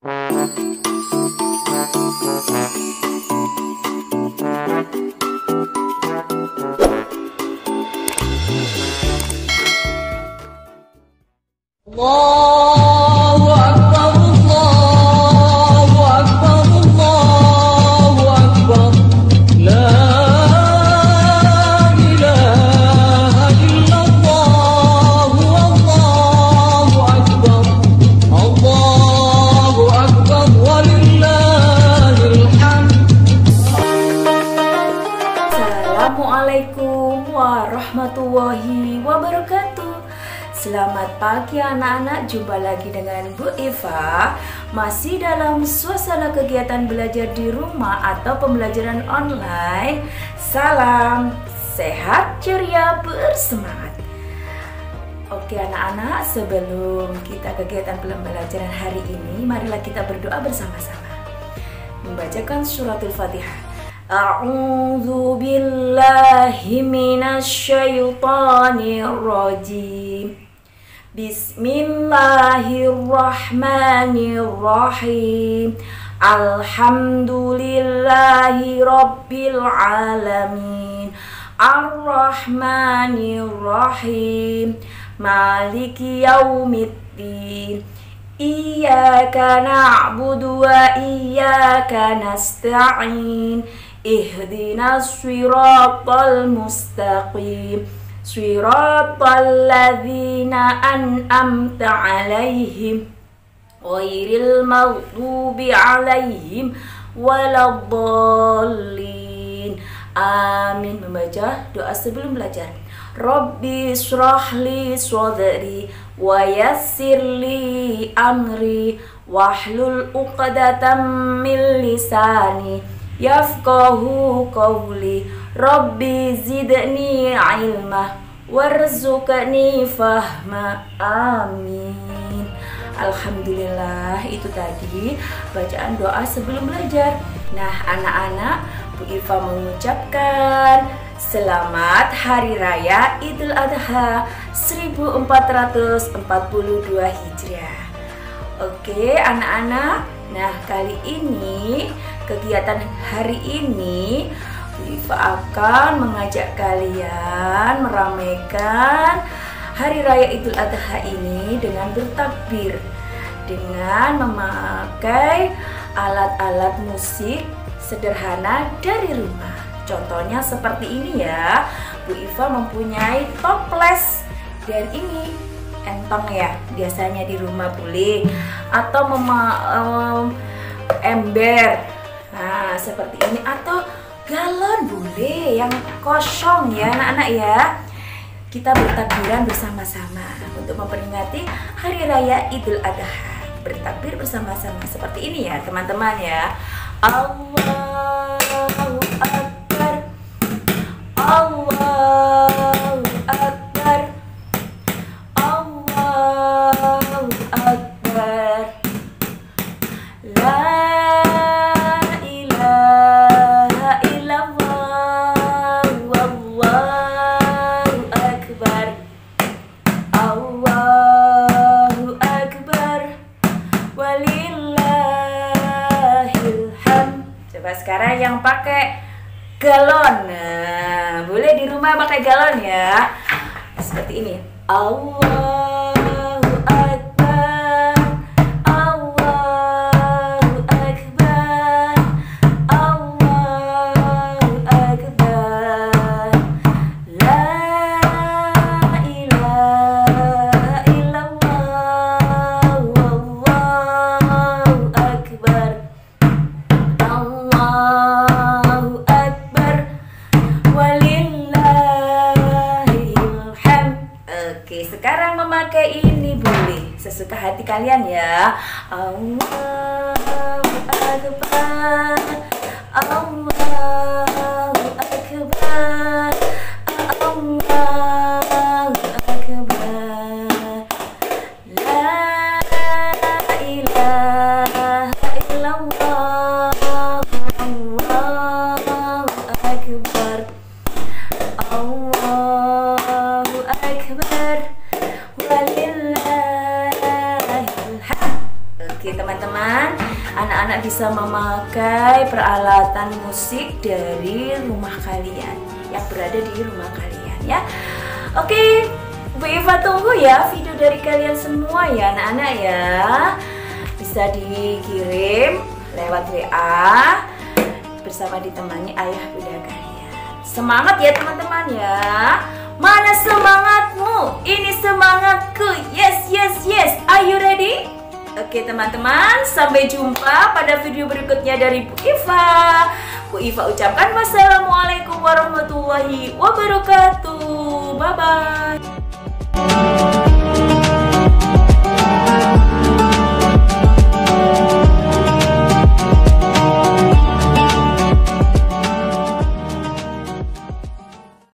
Allahu Akbar, Allahu Akbar, Allahu Akbar. La ilaha illallah, Allahu Akbar. Allahu Akbar, walillahil hamd. Assalamualaikum warahmatullahi wabarakatuh. Selamat pagi anak-anak, jumpa lagi dengan Bu Eva. Masih dalam suasana kegiatan belajar di rumah atau pembelajaran online. Salam sehat, ceria, bersemangat. Oke anak-anak, sebelum kita kegiatan pembelajaran hari ini, marilah kita berdoa bersama-sama. Membacakan suratul Fatihah. A'udzu billahi minasyaitonir rajim. Bismillahirrahmanirrahim. Alhamdulillahi rabbil alamin. Ar-Rahmanirrahim. Maliki yaumiddin. Iyyaka na'budu wa iyyaka nasta'in. Ihdinas siratal mustaqim. Siratal ladzina an'amta 'alaihim ghairil maghdubi 'alaihim waladdallin. Amin. Membaca doa sebelum belajar. Rabbi shrahli sadri wa yassirli amri wahlul 'uqdatam min lisani yafqahu qawli. Rabbi zidni ilma warzuqni fahma. Amin. Alhamdulillah, itu tadi bacaan doa sebelum belajar. Nah anak-anak, Bu Iva mengucapkan selamat Hari Raya Idul Adha 1442 Hijriah. Oke anak-anak, nah kali ini kegiatan hari ini Bu Iva akan mengajak kalian meramaikan Hari Raya Idul Adha ini dengan bertakbir, dengan memakai alat-alat musik sederhana dari rumah. Contohnya seperti ini ya, Bu Iva mempunyai toples, dan ini entong ya, biasanya di rumah boleh, atau ember, nah seperti ini, atau galon boleh yang kosong ya anak-anak ya. Kita bertakbiran bersama-sama untuk memperingati Hari Raya Idul Adha. Bertakbir bersama-sama seperti ini ya teman-teman ya. Allahu Akbar, Allahu Akbar, Allahu Akbar. La sekarang yang pakai galon, nah, boleh di rumah pakai galon ya, seperti ini. Allahu Akbar, Allahu Akbar, Allahu Akbar. La ilaha illallah, wallahu akbar. Allahu Akbar, walillahil hamd. Oke, sekarang memakai ini boleh sesuka hati kalian ya. Allahu Akbar, Allahu Akbar, Allahu Akbar. La ilaha illallah, Allahu Akbar, Allahu Akbar, walillahil hamd. Oke teman-teman teman-teman, anak-anak bisa memakai peralatan musik dari rumah kalian, yang berada di rumah kalian ya. Oke, Bu Iva tunggu ya video dari kalian semua ya anak-anak ya. Bisa dikirim lewat WA bersama ditemani ayah bunda kalian. Semangat ya teman-teman ya. Mana semangatmu? Ini semangatku. Yes, yes, yes. Are you ready? Oke teman-teman, sampai jumpa pada video berikutnya dari Bu Iva. Bu Iva ucapkan wassalamualaikum warahmatullahi wabarakatuh. Bye-bye.